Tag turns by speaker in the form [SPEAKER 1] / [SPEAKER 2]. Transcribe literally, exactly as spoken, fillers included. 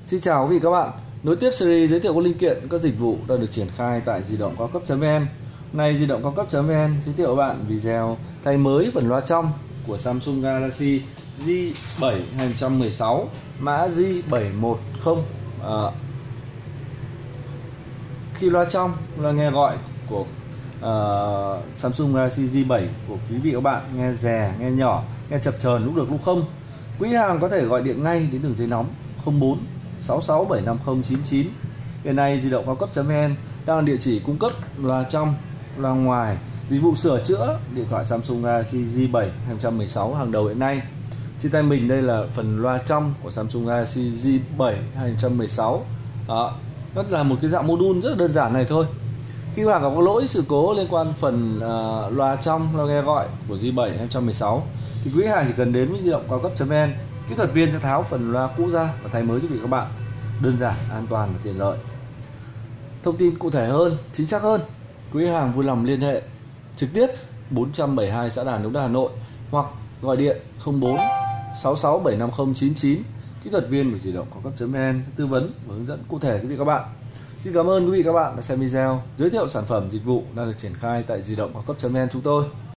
[SPEAKER 1] Xin chào quý vị các bạn. Nối tiếp series giới thiệu các linh kiện, các dịch vụ đang được triển khai tại di động cao cấp.vn. Nay di động cao cấp.vn giới thiệu các bạn video thay mới phần loa trong của Samsung Galaxy Z bảy hai một sáu mã Z bảy một không. À, khi loa trong là nghe gọi của uh, Samsung Galaxy Z bảy của quý vị các bạn nghe rè, nghe nhỏ, nghe chập chờn lúc được lúc không. Quý hàng có thể gọi điện ngay đến đường dây nóng không bốn sáu sáu bảy năm không chín chín. Hiện nay di động cao cấp.vn đang là địa chỉ cung cấp loa trong, loa ngoài, dịch vụ sửa chữa điện thoại Samsung Galaxy Z bảy hai một sáu hàng đầu hiện nay. Trên tay mình đây là phần loa trong của Samsung Galaxy Z bảy hai một sáu. Đó, nó là một cái dạng module rất là đơn giản này thôi. Khi mà có lỗi sự cố liên quan phần uh, loa trong, loa nghe gọi của Z bảy hai một sáu thì quý hàng chỉ cần đến với di động cao cấp.vn, kỹ thuật viên sẽ tháo phần loa cũ ra và thay mới cho quý vị các bạn, đơn giản, an toàn và tiện lợi. Thông tin cụ thể hơn, chính xác hơn, quý hàng vui lòng liên hệ trực tiếp bốn trăm bảy mươi hai xã Đàn, Đống Đa, Hà Nội hoặc gọi điện không bốn sáu sáu bảy năm không chín chín. Kỹ thuật viên của di động cao cấp.vn sẽ tư vấn và hướng dẫn cụ thể cho quý vị các bạn. Xin cảm ơn quý vị các bạn đã xem video giới thiệu sản phẩm dịch vụ đang được triển khai tại di động cao cấp.vn chúng tôi.